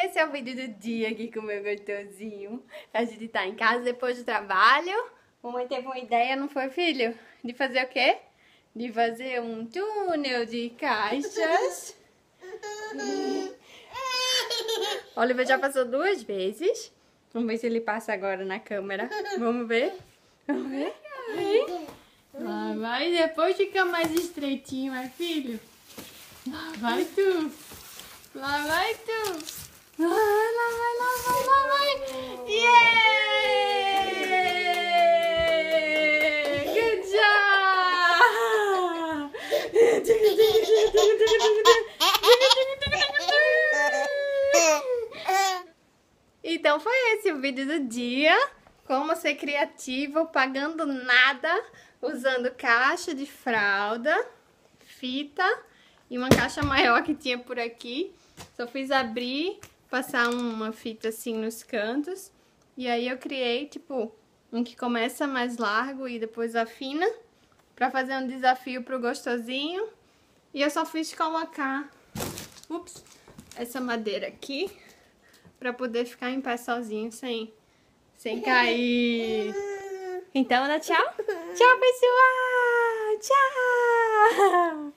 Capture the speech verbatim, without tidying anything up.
esse é o vídeo do dia aqui com o meu gostosinho. A gente tá em casa depois do trabalho. Mamãe teve uma ideia, não foi, filho? De fazer o quê? De fazer um túnel de caixas. O Oliver já passou duas vezes. Vamos ver se ele passa agora na câmera. Vamos ver? Vamos ver? Aí. Lá vai, depois fica mais estreitinho, é, filho? Lá vai tu. Lá vai tu. Lá vai, lá vai, lá vai, lá vai. Yeah! Good job! Então foi esse o vídeo do dia. Como ser criativo, pagando nada, usando caixa de fralda, fita e uma caixa maior que tinha por aqui. Só fiz abrir, passar uma fita assim nos cantos. E aí eu criei, tipo, um que começa mais largo e depois afina, pra fazer um desafio pro gostosinho. E eu só fiz colocar, ups, essa madeira aqui, pra poder ficar em pé sozinho, sem, sem cair. Então, dá tchau. Tchau, pessoal. Tchau.